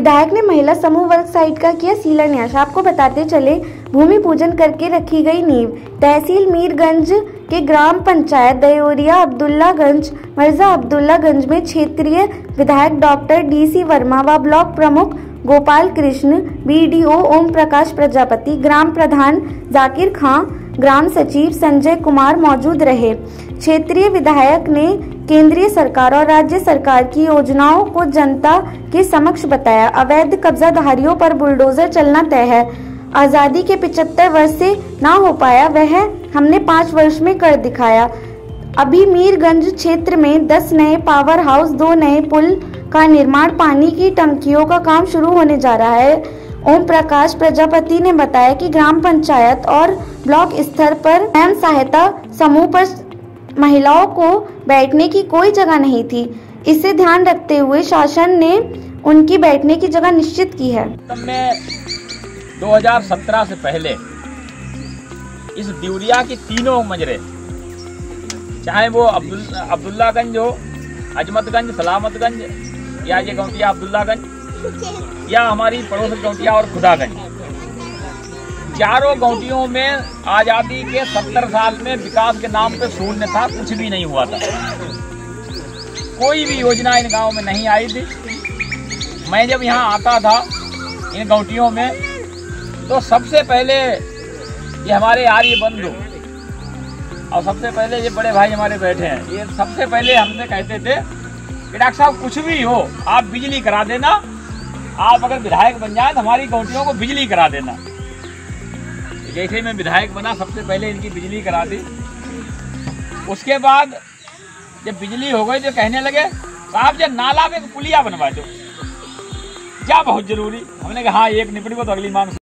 विधायक ने महिला समूह वर्क साइट का किया शिलान्यास। आपको बताते चले, भूमि पूजन करके रखी गई नींव। तहसील मीरगंज के ग्राम पंचायत दयोरिया अब्दुल्लागंज मिर्जा अब्दुल्लागंज में क्षेत्रीय विधायक डॉक्टर DC वर्मा व ब्लॉक प्रमुख गोपाल कृष्ण, BDO ओम प्रकाश प्रजापति, ग्राम प्रधान जाकिर खां, ग्राम सचिव संजय कुमार मौजूद रहे। क्षेत्रीय विधायक ने केंद्रीय सरकार और राज्य सरकार की योजनाओं को जनता के समक्ष बताया। अवैध कब्जाधारियों पर बुलडोजर चलना तय है। आजादी के 75 वर्ष से ना हो पाया वह हमने 5 वर्ष में कर दिखाया। अभी मीरगंज क्षेत्र में 10 नए पावर हाउस, 2 नए पुल का निर्माण, पानी की टंकियों का काम शुरू होने जा रहा है। ओम प्रकाश प्रजापति ने बताया कि ग्राम पंचायत और ब्लॉक स्तर पर स्वयं सहायता समूह पर महिलाओं को बैठने की कोई जगह नहीं थी। इसे ध्यान रखते हुए शासन ने उनकी बैठने की जगह निश्चित की है। 2017 से पहले इस दिवरिया की तीनों मजरे, चाहे वो अब्दुल्लागंज हो, अजमतगंज, सलामतगंज या ये गौटिया अब्दुल्लागंज या हमारी पड़ोस गौटिया और खुदागंज, चारों गौटियों में आज़ादी के 70 साल में विकास के नाम पे शून्य था, कुछ भी नहीं हुआ था। कोई भी योजना इन गाँव में नहीं आई थी। मैं जब यहाँ आता था इन गौटियों में तो सबसे पहले ये हमारे आर्य बंधु और सबसे पहले ये बड़े भाई हमारे बैठे हैं, ये सबसे पहले हमसे कहते थे कि डॉक्टर साहब कुछ भी हो आप बिजली करा देना, आप अगर विधायक बन जाए तो हमारी गौटियों को बिजली करा देना। जैसे मैं विधायक बना सबसे पहले इनकी बिजली करा दी। उसके बाद जब बिजली हो गई तो कहने लगे साहब जब नाला में पुलिया बनवा दो, क्या बहुत जरूरी। हमने कहा हाँ एक निपट को तो अगली मांग